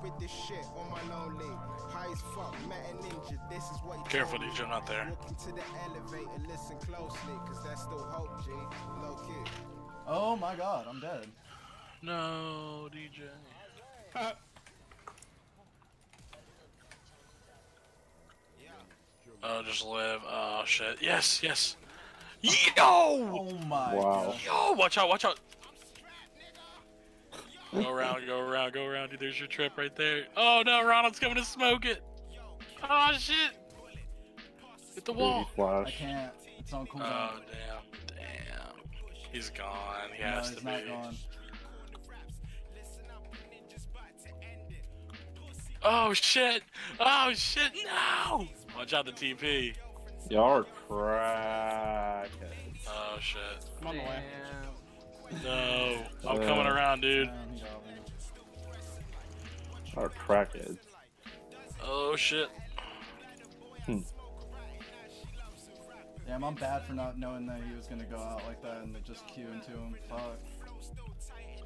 with this shit on my lonely. High as fuck, met a ninja, this is what he Careful, told me. DJ, I'm not there. Walk into the elevator, listen closely, cause that's still hope, G. Low key. Oh my god, I'm dead. No, DJ. Oh, just live. Oh, shit. Yes, yes. Yo! Oh my god. Yo, watch out, watch out. Go around, go around, go around. Dude, there's your trip right there. Oh, no, Ronald's coming to smoke it. Oh, shit. Hit the wall. I can't. It's on cooldown. Oh, damn. Damn. He's gone. He has he's to not be. gone. Oh, shit. Oh, shit. No. Watch out the TP. Y'all are crackheads. Oh, shit. I'm on the way. No. I'm coming around, dude. Y'all are crackheads. Oh, shit. Damn, I'm bad for not knowing that he was gonna go out like that and just queue into him. Fuck.